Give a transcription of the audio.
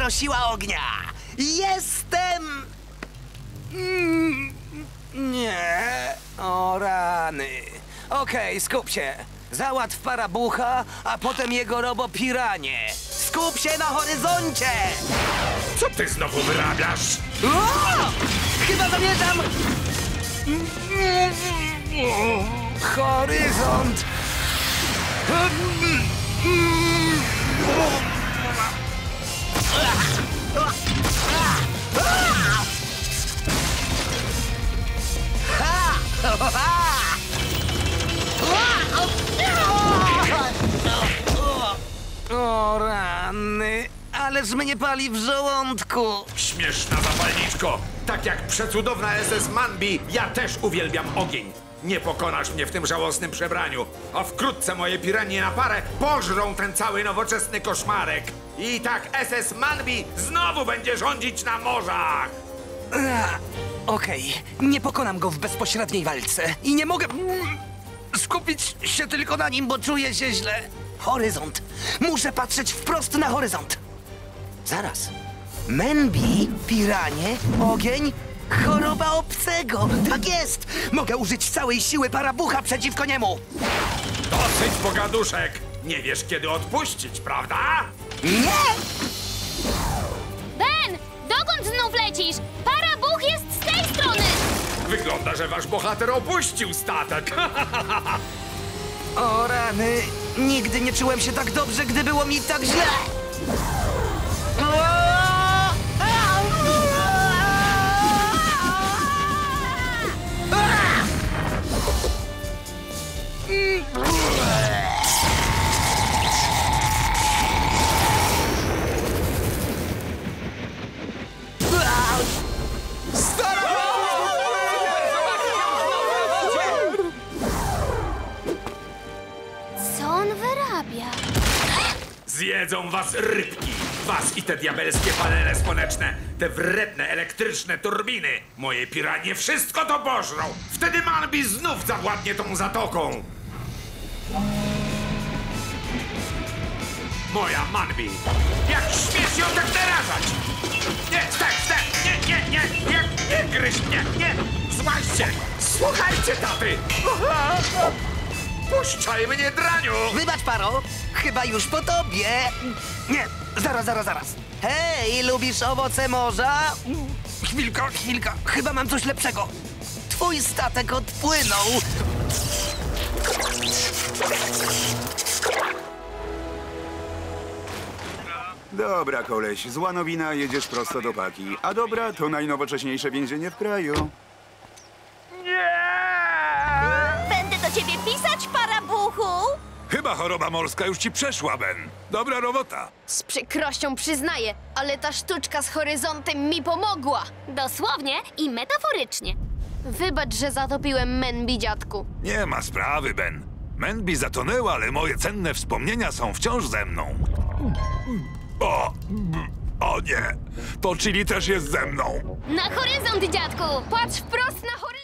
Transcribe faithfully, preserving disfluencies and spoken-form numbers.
prosiła ognia. Jestem... Mm, nie... O rany. Okej, skup się. Załatw parabucha, a potem jego robopiranie. Skup się na horyzoncie! Co ty znowu wyrabiasz? O! Chyba zamierzam... Horyzont! O rany, ależ mnie pali w żołądku. Śmieszna zapalniczko! Tak jak przecudowna S S Manbi, ja też uwielbiam ogień. Nie pokonasz mnie w tym żałosnym przebraniu, a wkrótce moje piranie na parę pożrą ten cały nowoczesny koszmarek. I tak S S Manbi znowu będzie rządzić na morzach! Ach, Okej, nie pokonam go w bezpośredniej walce i nie mogę mm, skupić się tylko na nim, bo czuję się źle. Horyzont. Muszę patrzeć wprost na horyzont. Zaraz. Manbi, piranie, ogień, choroba obcego. Tak jest! Mogę użyć całej siły parabucha przeciwko niemu. Dosyć pogaduszek! Nie wiesz, kiedy odpuścić, prawda? Nie! Ben! Dokąd znów lecisz? Parabuch jest z tej strony! Wygląda, że wasz bohater opuścił statek. O rany, nigdy nie czułem się tak dobrze, gdy było mi tak źle. Co on wyrabia? Zjedzą was rybki, was i te diabelskie panele słoneczne, te wredne elektryczne turbiny. Moje piranie wszystko to pożrą. Wtedy Manbi znów zawładnie tą zatoką. Moja Manbi, jak śmiesz ją tak narażać? Nie, stek, stek, nie, nie, nie, nie, nie gryź mnie, nie, złaźcie, słuchajcie taty. Puszczaj mnie, draniu. Wybacz, Paro, chyba już po tobie. Nie, zaraz, zaraz, zaraz. Hej, lubisz owoce morza? Chwilka, chwilka, chyba mam coś lepszego. Twój statek odpłynął. Dobra, koleś, zła nowina, jedziesz prosto do Paki. A dobra, to najnowocześniejsze więzienie w kraju. Będę do ciebie pisać, parabuchu! Chyba choroba morska już ci przeszła, Ben. Dobra robota. Z przykrością przyznaję, ale ta sztuczka z horyzontem mi pomogła. Dosłownie i metaforycznie. Wybacz, że zatopiłem Manbi, dziadku. Nie ma sprawy, Ben. Manbi zatonęła, ale moje cenne wspomnienia są wciąż ze mną. O, o nie, to Chili też jest ze mną. Na horyzont, dziadku! Patrz wprost na horyzont!